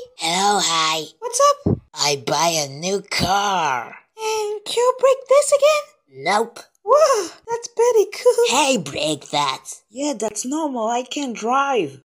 Hello, hi. What's up? I buy a new car. And you break this again? Nope. Whoa, that's pretty cool. Hey, break that. Yeah, that's normal. I can't drive.